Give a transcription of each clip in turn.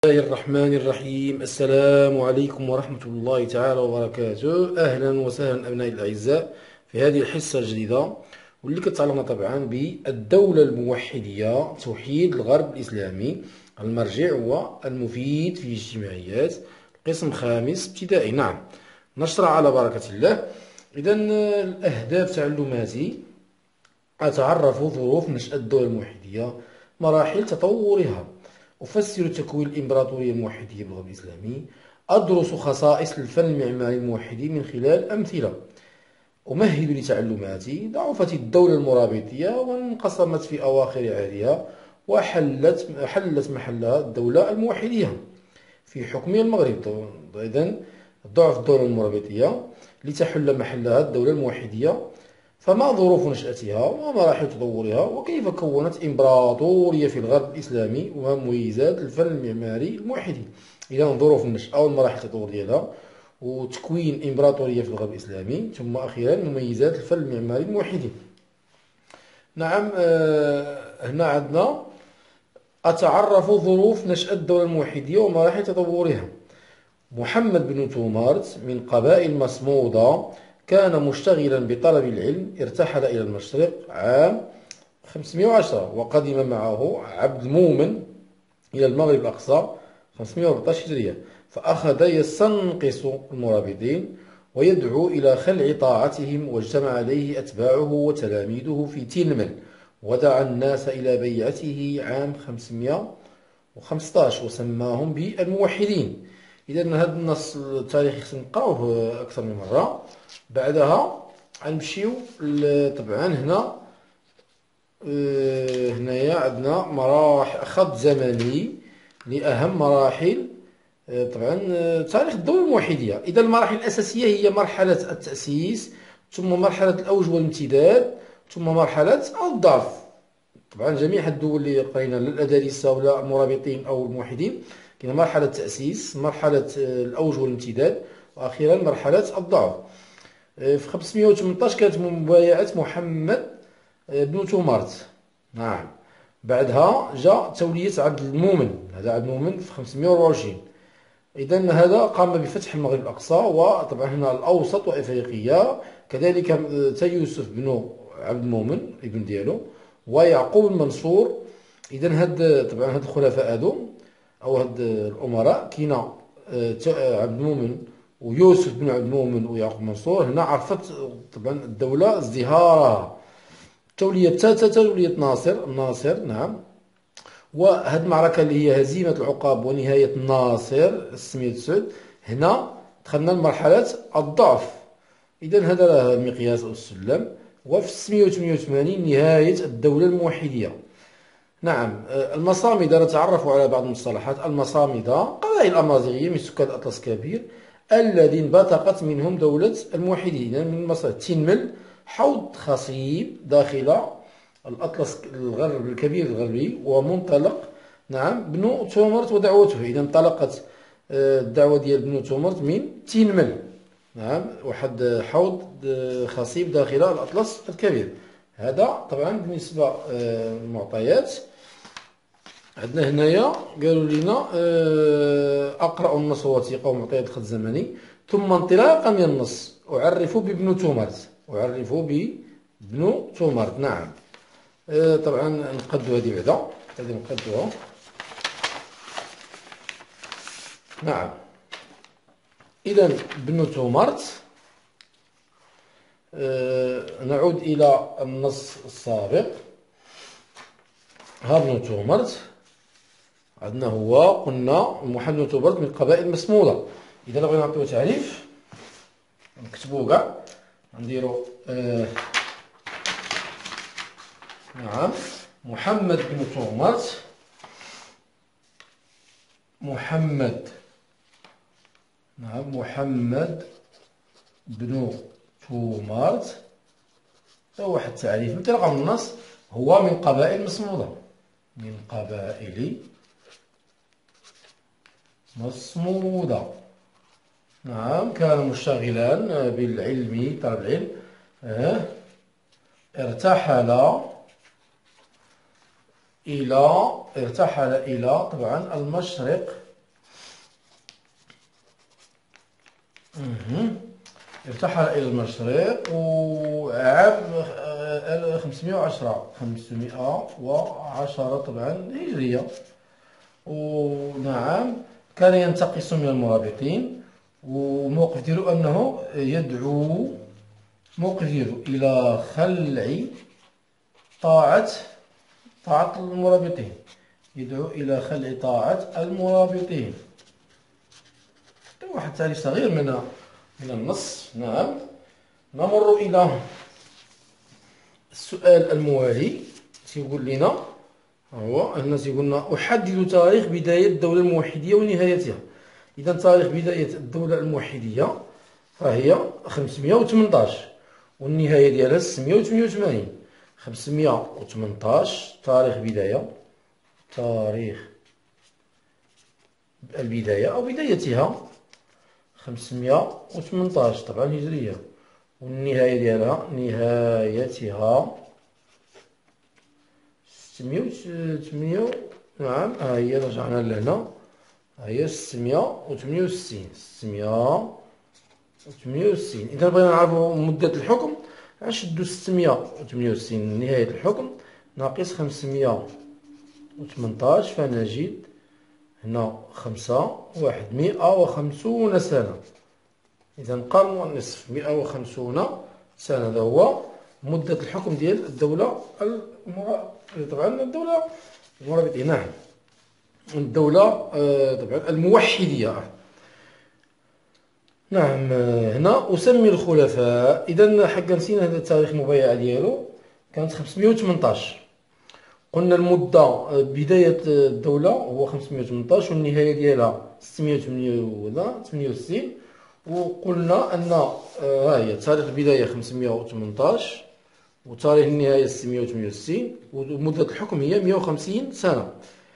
الله الرحمن الرحيم. السلام عليكم ورحمة الله تعالى وبركاته. أهلا وسهلا أبنائي الأعزاء في هذه الحصة الجديدة واللي كتعلقنا طبعا بالدولة الموحدية، توحيد الغرب الإسلامي، المرجع والمفيد في الاجتماعيات، قسم خامس ابتدائي. نعم، نشرع على بركة الله. إذا الأهداف تعلماتي: أتعرف ظروف نشأة الدولة الموحدية، مراحل تطورها، أفسر تكوين الإمبراطورية الموحدية بالغرب الإسلامي، أدرس خصائص الفن المعماري الموحدي من خلال أمثلة، أمهد لتعلماتي. ضعفت الدولة المرابطية وانقسمت في أواخر عهدها، حلت محلها الدولة الموحدية في حكم المغرب. إذن ضعف الدولة المرابطية لتحل محلها الدولة الموحدية. فما ظروف نشأتها ومراحل تطورها، وكيف كونت إمبراطورية في الغرب الإسلامي، ومميزات الفن المعماري الموحدي. إذا ظروف النشأة والمراحل التطور ديالها، وتكوين إمبراطورية في الغرب الإسلامي، ثم أخيرا مميزات الفن المعماري الموحدي. نعم، هنا عندنا أتعرف ظروف نشأة الدولة الموحدية ومراحل تطورها. محمد بن تومارت من قبائل مصمودة، كان مشتغلا بطلب العلم. ارتحل إلى المشرق عام 510، وقدم معه عبد المؤمن إلى المغرب الأقصى 514 هجرية، فأخذ يستنقص المرابطين ويدعو إلى خلع طاعتهم، واجتمع عليه أتباعه وتلاميذه في تلمل، ودعا الناس إلى بيعته عام 515 وسماهم بالموحدين. إذا هذا النص التاريخي خصنا نقراوه أكثر من مرة. بعدها غنمشيو طبعا هنايا عندنا مراحل، خط زمني لأهم مراحل طبعا تاريخ الدولة الموحدية. إذا المراحل الأساسية هي مرحلة التأسيس، ثم مرحلة الأوج والامتداد، ثم مرحلة الضعف. طبعا جميع الدول اللي قرينا، لا الأدارسة ولا المرابطين أو الموحدين، كاين مرحلة التأسيس، مرحلة الأوج والامتداد، وأخيرا مرحلة الضعف. في 518 كانت مبايعة محمد بن تومارت. نعم، بعدها جاء تولية عبد المؤمن. هذا عبد المؤمن في 524. إذا هذا قام بفتح المغرب الأقصى، وطبعا هنا الأوسط وإفريقيا، كذلك يوسف بن عبد المؤمن ابن ديالو، ويعقوب المنصور. إذا طبعا هاد الخلفاء هادو أو هاد الأمراء كاينة عبد المؤمن ويوسف بن عبد المؤمن ويعقوب منصور. هنا عرفت طبعا الدولة ازدهارها. التولية الثالثة تولية الناصر. نعم، وهذه المعركة اللي هي هزيمة العقاب ونهاية الناصر السمية سعود، هنا دخلنا لمرحلة الضعف. إذا هذا المقياس أو السلم. وفي 688 نهاية الدولة الموحدية. نعم، المصامدة نتعرف على بعض المصطلحات. المصامدة قبائل أمازيغية من سكان الأطلس الكبير الذين انبثقت منهم دولة الموحدين من مصر. تنمل حوض خصيب داخل الأطلس الغرب الكبير الغربي، ومنطلق نعم بن تومرت ودعوته. إذا انطلقت الدعوة ديال بن تومرت من تنمل. نعم، واحد حوض خصيب داخل الأطلس الكبير. هذا طبعا بالنسبة للمعطيات. عندنا هنايا قالوا لنا أقرأ النص وثيقة ومعطيات الخط الزمني، ثم انطلاقا من النص أعرف بابن تومرت. نعم، طبعا نقدو هذه بعدا، هذه نقدوها. نعم، إذا ابن تومرت. نعود إلى النص السابق. ها ابن تومرت عندنا هو، قلنا محمد بن تومرت من قبائل مسمودة. إذا بغينا نعطيو تعريف نكتبو كاع، نديرو نعم، محمد بن تومرت. محمد بن تومارت هو واحد التعريف انطلاقا من النص، هو من قبائل مسمودة. نعم، كان مشتغلا بالعلم، طلب العلم. ارتحل إلى طبعا المشرق مهم. ارتحل إلى المشرق وعام 510 طبعا هجرية. ونعم كان ينتقص من المرابطين، وموقف ديالو أنه يدعو، موقف ديالو إلى خلع طاعة المرابطين، يدعو إلى خلع طاعة المرابطين. واحد تعريف صغير من النص. نعم. نمر إلى السؤال الموالي. تيقول لنا هو هنا تيقول لنا أحدد تاريخ بداية الدولة الموحدية ونهايتها. إذا تاريخ بداية الدولة الموحدية فهي 518 والنهاية ديالها 688. 518 تاريخ بداية، تاريخ البداية أو بدايتها 518 طبعا هجرية، والنهاية ديالها نهايتها 600. نعم ها هي رجعنا لهنا، ها هي 668. إذا بغينا نعرفو مدة الحكم غنشدو 668 نهاية الحكم ناقص 518 فنجد هنا 150 سنة. إذا نقارنو النصف 150 سنة، هذا هو مدة الحكم ديال الدولة طبعا الدولة المرابطية. نعم الدولة طبعا الموحدية. نعم هنا أسمي الخلفاء. إذا حقا نسينا هذا التاريخ المبايعة ديالو كانت 518. قلنا المدة بداية الدولة هو 518 والنهاية ديالها 668. وقلنا أن ها هي تاريخ البداية 518 وتاريخ النهاية 668 ومدة الحكم هي 150 سنة.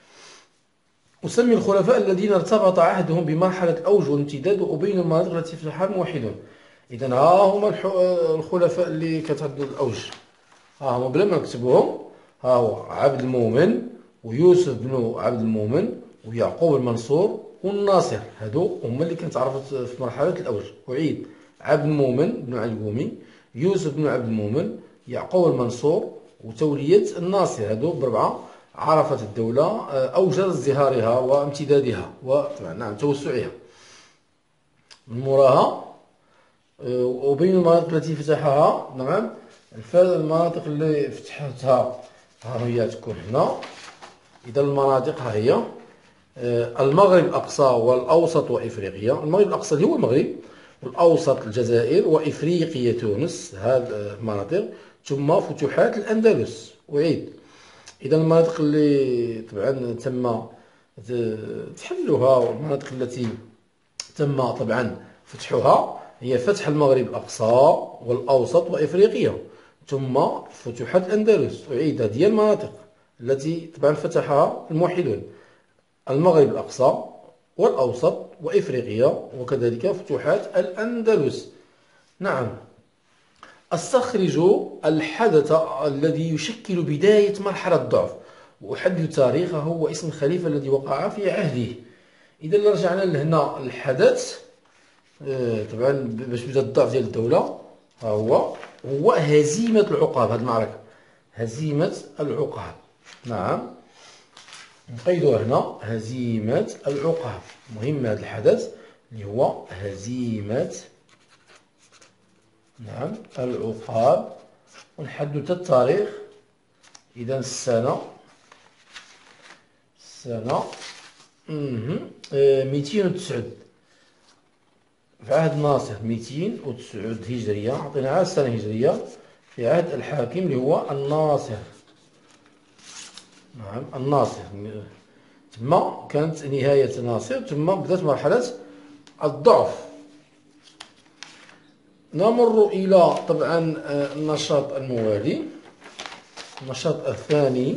أسمي الخلفاء الذين ارتبط عهدهم بمرحلة الأوج والامتداد وأبين المناطق التي فتحها الموحدون. إذا ها هما الخلفاء اللي كتعدوا الأوج، ها هما بلا ما نكتبوهم. ها هو عبد المؤمن ويوسف بن عبد المؤمن ويعقوب المنصور والناصر، هادو هما اللي كنتعرفوا في مرحلة الأوج. أعيد: عبد المؤمن بن علي القومي، يوسف بن عبد المؤمن، يعقوب المنصور وتولية الناصر، هادو بربعة عرفت الدولة أوج ازدهارها وامتدادها وطبعا نعم توسعها. من موراها وبين المناطق التي فتحها. نعم المناطق اللي فتحتها ها هي تكون هنا. إذا المناطق ها هي المغرب الأقصى والأوسط وإفريقيا. المغرب الأقصى اللي هو المغرب، والأوسط الجزائر، وإفريقيا تونس، هذه المناطق. ثم فتوحات الأندلس. أعيد: إذا المناطق اللي طبعا تم تحلها والمناطق التي تم طبعا فتحها هي فتح المغرب الأقصى والأوسط وإفريقيا ثم فتوحات الأندلس. أعيد: هذه المناطق التي طبعا فتحها الموحدون: المغرب الأقصى والأوسط وإفريقيا وكذلك فتوحات الأندلس. نعم. أستخرج الحدث الذي يشكل بداية مرحلة الضعف وأحدد تاريخه واسم الخليفة الذي وقع في عهده. إذا رجعنا لهنا الحدث طبعا باش بدا الضعف ديال الدولة ها هو هزيمة العقاب. هذه المعركة هزيمة العقاب. نعم نقيدوها هنا: هزيمة العقاب. مهم هذا الحدث اللي هو هزيمة نعم العقاب. ونحدد التاريخ. إذا السنة 209 في عهد الناصر، 209 هجرية. عطينا عاد السنة هجرية في عهد الحاكم اللي هو الناصر. نعم الناصر. ثم كانت نهاية الناصر ثم بدأت مرحلة الضعف. نمر إلى طبعا النشاط الموالي. النشاط الثاني: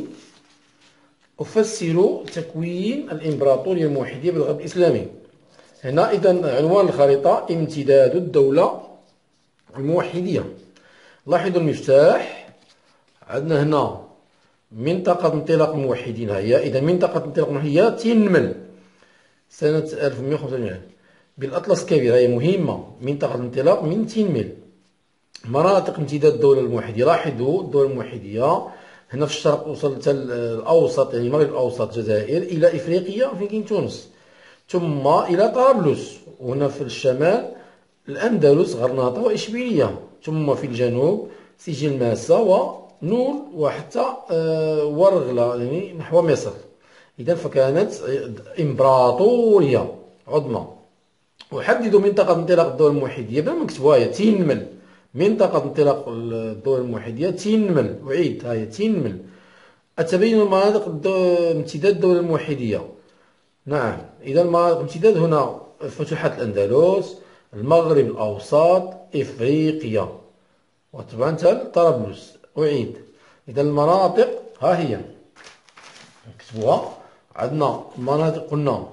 أفسر تكوين الإمبراطورية الموحدية بالغرب الإسلامي. هنا إذا عنوان الخريطة: امتداد الدولة الموحدية. لاحظوا المفتاح عندنا هنا منطقة انطلاق الموحدين. هي إذا منطقة انطلاق الموحدية هي تنمل سنة 1185. بالأطلس الكبير، هي مهمة. منطقة الانطلاق من تينمل. مناطق امتداد الدولة الموحدية، لاحظوا الدولة الموحدية هنا في الشرق وصلت الأوسط، يعني المغرب الأوسط الجزائر، إلى إفريقيا فين كاين تونس، ثم إلى طرابلس، وهنا في الشمال الأندلس غرناطة وإشبيلية، ثم في الجنوب سجل ماسة ونول وحتى ورغلة يعني نحو مصر. إذا فكانت إمبراطورية عظمى. أحدد منطقة انطلاق الدول الموحدية بلا ما نكتبوها، هي تينمل. منطقة انطلاق الدول الموحدية تينمل، أعيد هاي تينمل. التبين المناطق امتداد الدولة الموحدية. نعم، إذا مناطق امتداد هنا فتوحات الأندلس، المغرب الأوسط، إفريقيا، وطبعا طرابلس. أعيد، إذا المناطق ها هي نكتبوها. عندنا مناطق قلنا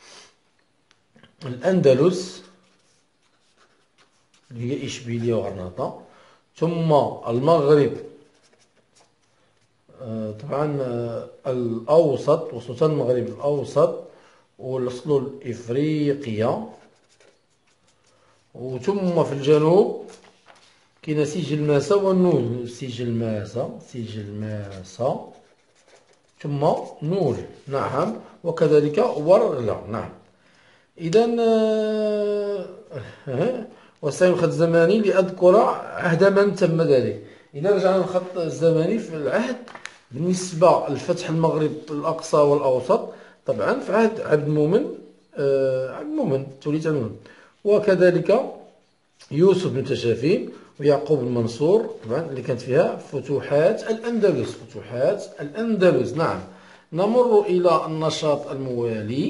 الأندلس اللي هي إشبيلية وغرناطة، ثم المغرب طبعا الأوسط وسلطان المغرب الأوسط، ووصلوا لإفريقيا، وثم في الجنوب كاين سجل ماسة والنول. سجل ماسة ثم نول، نعم، وكذلك ورغلة. نعم. إذا واستعمل الخط الزمني لأذكر عهد من تم ذلك. إذا رجعنا للخط الزمني في العهد بالنسبة لفتح المغرب الأقصى والأوسط، طبعا في عهد عبد المؤمن، توليت عبد المؤمن، وكذلك يوسف بن تشافي ويعقوب المنصور، طبعا اللي كانت فيها فتوحات الأندلس. نعم. نمر إلى النشاط الموالي.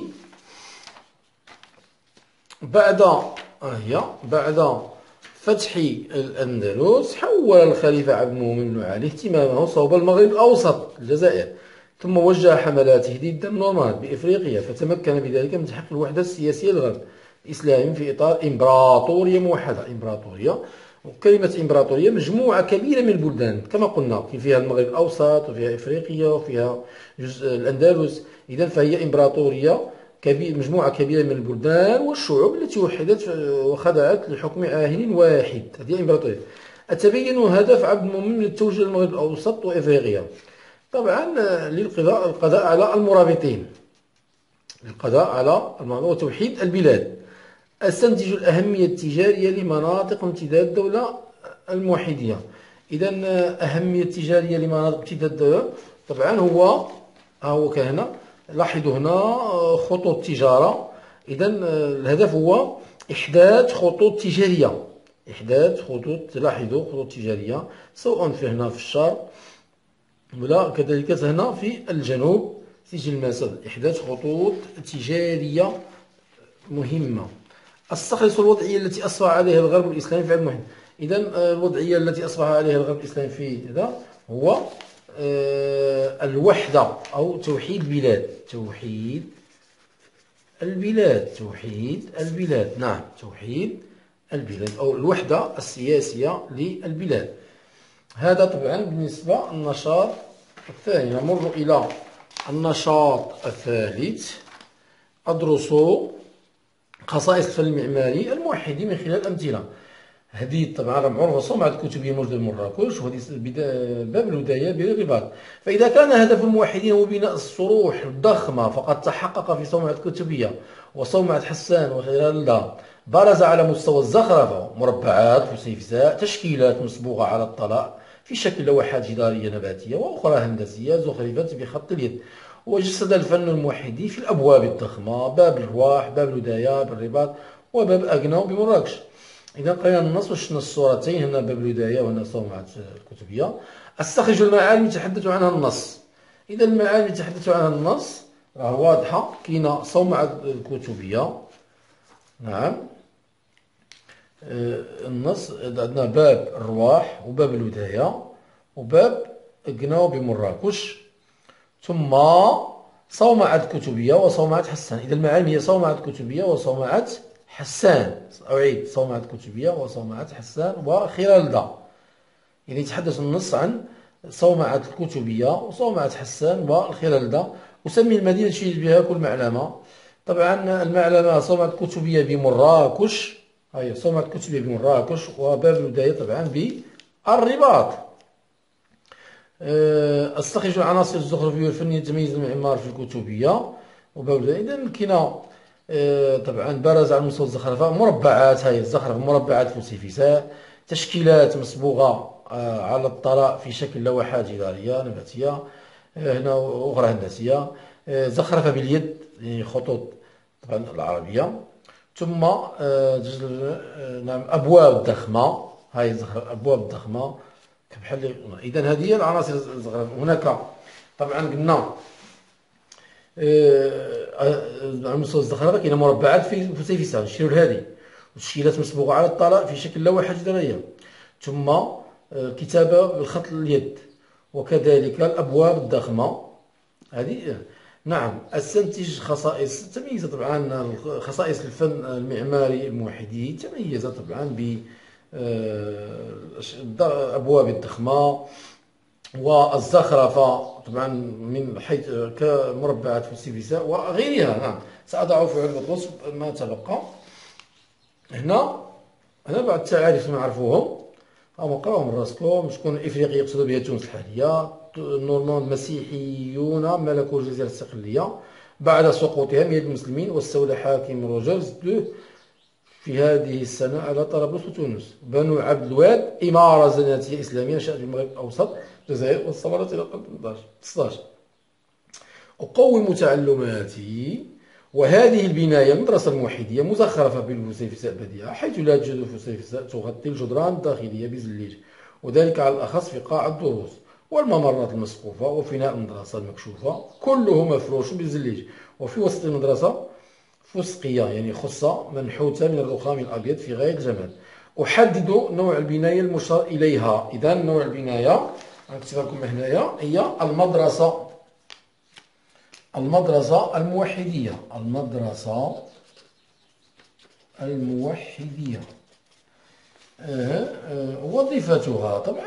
بعد فتح الأندلس، حول الخليفة عبد المؤمن بن علي اهتمامه صوب المغرب الأوسط الجزائر، ثم وجه حملات تهديد النورمان بإفريقيا، فتمكن بذلك من تحقيق الوحدة السياسية للغرب الإسلامي في إطار إمبراطورية موحدة. وكلمة إمبراطورية مجموعة كبيرة من البلدان كما قلنا، فيها المغرب الأوسط وفيها إفريقيا وفيها جزء الأندلس. إذا فهي إمبراطورية مجموعة كبيرة من البلدان والشعوب التي وحدت وخضعت لحكم عاهل واحد. هذه إمبراطورية. أتبين هدف عبد المؤمن من التوجه للمغرب الأوسط وإفريقيا؟ طبعا القضاء على المرابطين، وتوحيد البلاد. استنتج الأهمية التجارية لمناطق امتداد الدولة الموحدية. إذا أهمية التجارية لمناطق امتداد الدولة، طبعا هو كهنا، لاحظوا هنا خطوط تجارة. إذا الهدف هو إحداث خطوط تجارية، لاحظوا خطوط تجارية، سواء في هنا في الشرق ولا كذلك هنا في الجنوب. سجل المسد، إحداث خطوط تجارية مهمة. استخلص الوضعية التي أصبح عليها الغرب الإسلامي في المهم. إذا الوضعية التي أصبح عليها الغرب الإسلامي في هذا هو الوحدة أو توحيد البلاد. نعم، توحيد البلاد أو الوحدة السياسية للبلاد. هذا طبعا بالنسبة للنشاط الثاني. نمر إلى النشاط الثالث. أدرس خصائص الفن المعماري الموحدي من خلال أمثلة. هذه طبعا راه معروفة، صومعة الكتبية موجودة بمراكش، وهذه باب الهدايا بالرباط. فإذا كان هدف الموحدين هو بناء الصروح الضخمة فقد تحقق في صومعة الكتبية وصومعة حسان وغيرها. برز على مستوى الزخرفة مربعات فسيفساء، تشكيلات مصبوغة على الطلاء في شكل لوحات جدارية نباتية وأخرى هندسية زخرفت بخط اليد. وجسد الفن الموحدي في الأبواب الضخمة، باب الرواح، باب الهدايا بالرباط، وباب أقناو بمراكش. إذا قرينا النص وشفنا الصورتين، هنا باب الهدايا وهنا صومعة الكتبية. استخرج المعالم يتحدث عنها النص. إذا المعالم يتحدث عنها النص راه واضحة. كاينة صومعة الكتبية، نعم، النص عندنا باب الرواح وباب الهدايا وباب أقناو بمراكش، ثم صومعة الكتبية وصومعة حسان. إذا المعالم هي صومعة الكتبية وصومعة حسان. أعيد، صومعة الكتبية وصومعة حسان وخرالدة. يعني يتحدث النص عن صومعة الكتبية وصومعة حسان والخرالدة. أسمي المدينة تشير بها كل معلمة. طبعا المعلمة صومعة كتبية بمراكش، هي صومعة كتبية بمراكش، وباب البداية طبعا بالرباط. استخرج العناصر الزخرفية والفنية تميز المعمار في الكتبية وباب البداية. إذا كاينة طبعا برز على مستوى الزخرفة مربعات، هاي الزخرفة مربعات فسيفساء، تشكيلات مصبوغة على الطلاء في شكل لوحات جدارية نباتية، هنا أخرى هندسية، زخرفة باليد يعني خطوط طبعا العربية. ثم نعم أبواب ضخمة، هاي أبواب ضخمة بحال. إذا هذه هي العناصر الزخرفة. هناك طبعا قلنا على مستوى الزخرفة كاينة مربعات في فسيفساء نشيرو لهذه، وتشكيلات مصبوغة على الطلاء في شكل لوحة جدارية، ثم كتابة بالخط اليد، وكذلك الأبواب الضخمة هذه. نعم استنتج خصائص تميز طبعا خصائص الفن المعماري الموحدي، تميز طبعا ب الأبواب الضخمة والزخرفة طبعا من حيث كمربعات فسيفساء وغيرها. نعم سأضع في علبة الوصف ما تبقى. هنا بعض التعاريف نعرفوهم، قراهم من راسكم. شكون افريقيا يقصد بها تونس الحاليه. النورمان المسيحيون ملكوا الجزيره الصقليه بعد سقوطها من يد المسلمين، واستولى حاكم روجرز في هذه السنه على طرابلس وتونس. بنو عبد الواد اماره زناتيه اسلاميه نشات في المغرب الاوسط الجزائر واستمرت الى القرن 16. اقوم تعلماتي. وهذه البناية المدرسة الموحدية مزخرفة بالفسيفساء بديعة، حيث لا توجد فسيفساء تغطي الجدران الداخلية بزليج، وذلك على الأخص في قاع الدروس والممرات المسقوفة وفناء المدرسة المكشوفة كله مفروش بالزليج. وفي وسط المدرسة فسقية يعني خصة منحوتة من الرخام الأبيض في غاية الجمال. أحدد نوع البناية المشار إليها. إذا نوع البناية غنكتبها لكم هنايا هي المدرسة الموحدية. المدرسة الموحدية. وظيفتها طبعا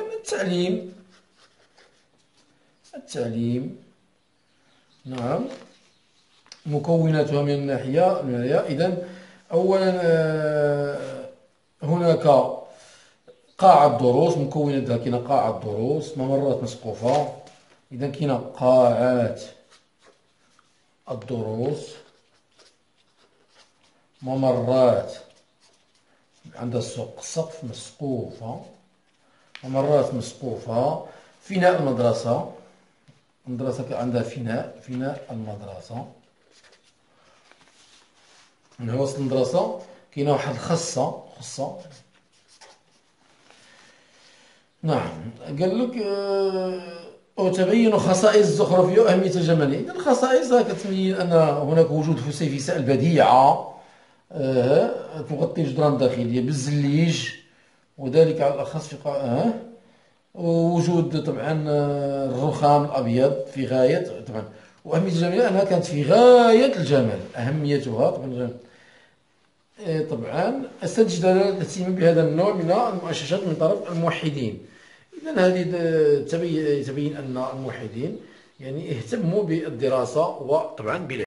التعليم. نعم مكوناتها من الناحية. إذا أولا هناك قاعة الدروس، مكوناتها كاينة قاعة الدروس، ممرات مسقوفة. إذا كاينة قاعات الدروس، ممرات عندها السقف مسقوفة، ممرات مسقوفة، فناء المدرسة عندها فناء المدرسة. من وسط المدرسة كاينة واحد الخصة. نعم قال لك وتبين خصائص الزخرفية وأهمية الجمالية. إذا الخصائص كتبين أن هناك وجود فسيفساء البديعة تغطي الجدران الداخلية بالزليج، وذلك على الأخص في وجود طبعا الرخام الأبيض في غاية طبعا. وأهمية الجمالية أنها كانت في غاية الجمال، أهميتها طبعا استنتج دلالة الاهتمام بهذا النوع من المؤسسات من طرف الموحدين. إذا هذه تبين أن الموحدين يعني اهتموا بالدراسة وطبعا بالعلم.